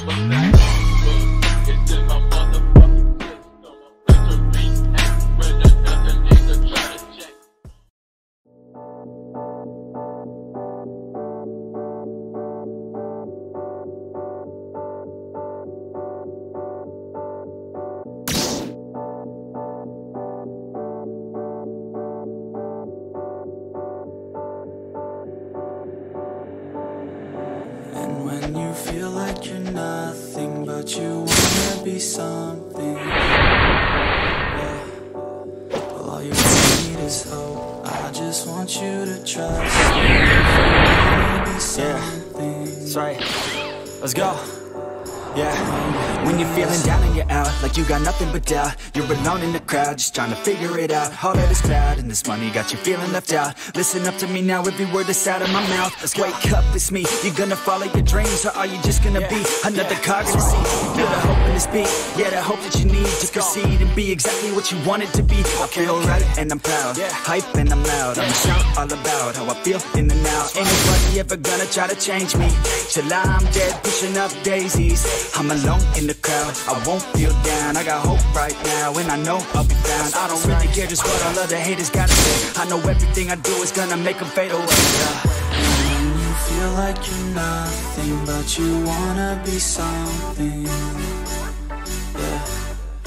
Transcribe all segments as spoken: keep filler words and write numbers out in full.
When you feel like you're nothing, but you wanna be something, yeah. Well, all you need is hope. I just want you to trust me. If you wanna be something, yeah. That's right. Let's go. Yeah, when you're feeling down and you're out, like you got nothing but doubt, you're alone in the crowd, just trying to figure it out. All of this cloud and this money got you feeling left out. Listen up to me now, every word that's out of my mouth. Wake up, it's me. You're gonna follow your dreams, or are you just gonna be another cog in the sea? Feel the hope in this beat, yeah, the hope that you need to proceed and be exactly what you want it to be. I feel right and I'm proud, hype and I'm loud. I'ma shout all about how I feel in the now. Ain't nobody ever gonna try to change me till I'm dead, pushing up daisies. I'm alone in the crowd, I won't feel down. I got hope right now, and I know I'll be found. I don't really care just what all other haters gotta say. I know everything I do is gonna make them fade away. When you feel like you're nothing, but you wanna be something, yeah.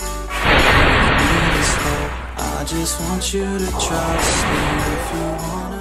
All you need is hope. I just want you to trust me if you wanna